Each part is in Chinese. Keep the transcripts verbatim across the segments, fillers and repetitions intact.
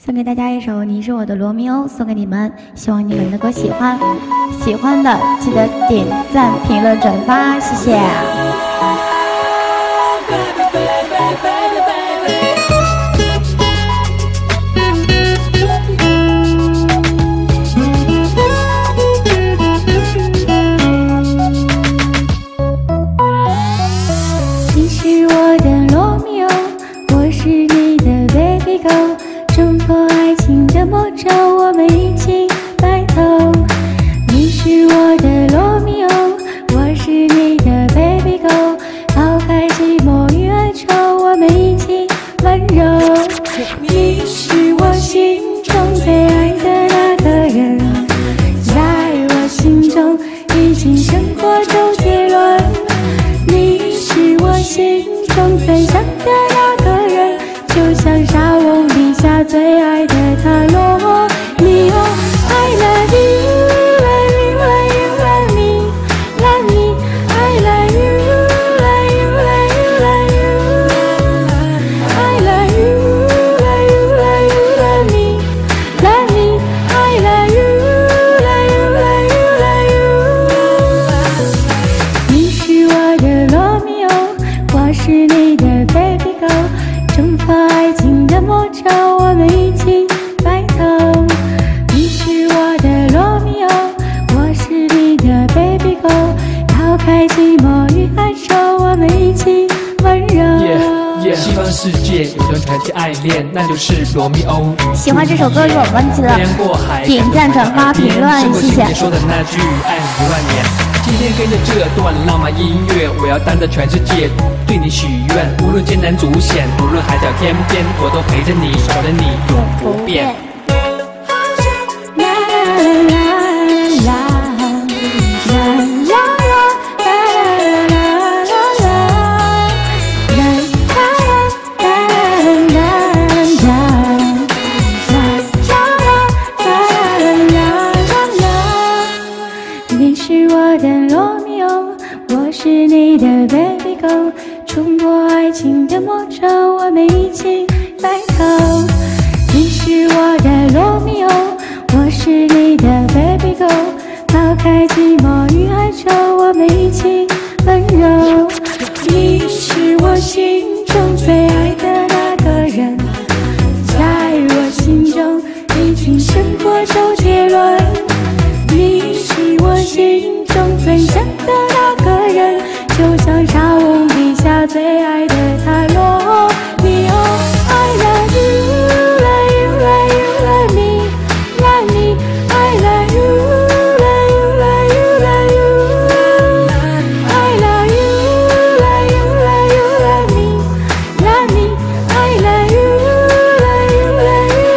送给大家一首《你是我的罗密欧》，送给你们，希望你们能够喜欢。喜欢的记得点赞、评论、转发，谢谢。你是我的罗密欧，我是你的 BIGO。冲破爱情的魔咒，我们一起白头。你是我的罗密欧，我是你的 BIGO。抛开寂寞与哀愁，我们一起温柔。你是我心中最爱的那个人，在我心中已经胜过周杰伦。你是我心中最想的那个人，就像沙翁笔下最爱的他罗密欧。I love you, love you, love you, love me, love me. I love you, love you, love you, love you. I love you, love you, love you, love me, love me. I love you, love you, love you, love you. 你是我的罗密欧，我是你的 BIGO。冲破爱情的魔咒，我们一起白头。你是我的罗密欧，我是你的 BIGO。抛开寂寞与哀愁，我们一起温柔。 Yeah, yeah. 西方世界有段传奇爱恋，那就是罗密欧。 喜欢这首歌，我们记得点赞、转发、评论，谢谢。 说的那句爱你一万年。今天跟着这段浪漫音乐，我要当着全世界对你许愿，无论艰难阻险，无论海角天边，我都陪着你，守着你，永不变。 你是我的罗密欧，我是你的 BIGO。冲破爱情的魔咒，我们一起白头。你是我的罗密欧，我是你的 BIGO。抛开寂寞与哀愁，我们一起温柔。你是我心中最爱的那个人，在我心中已经胜过周杰伦。你是我心中最想的那个人，就像沙翁笔下最爱的他罗密欧。I love you, love you, love you, love me, love me. I love you, love you, love you, love you. I love you, love you, love you, love me, love me. I love you, love you, love you,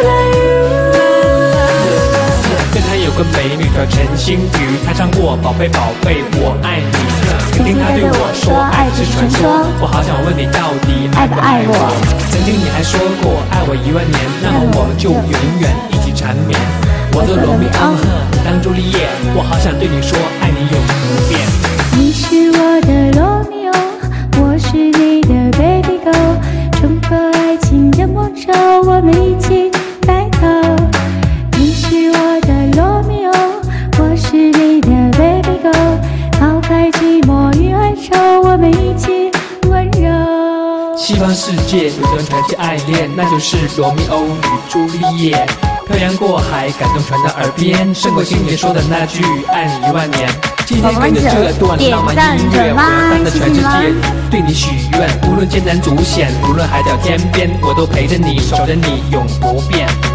love you. 跟他有个美女叫陈星宇，她唱过宝贝宝贝我爱你。曾经她对我说爱是传说，我好想问你到底爱不爱我。曾经你还说过爱我一万年，那么我们就永远一起缠绵。我做罗密欧，你当朱丽叶，我好想对你说爱你永不变。 你是我的罗密欧，我是你的 BIGO。冲破爱情的魔咒，我们一起白头。你是我的罗密欧，我是你的 BIGO。抛开寂寞与哀愁，我们一起温柔。 西方世界有段传奇爱恋，那就是罗密欧与朱丽叶。漂洋过海，感动传到耳边，胜过星爷说的那句爱你一万年。今天跟着这段浪漫音乐，我要当着全世界对你许愿，无论艰难阻险，无论海角天边，我都陪着你，守着你，永不变。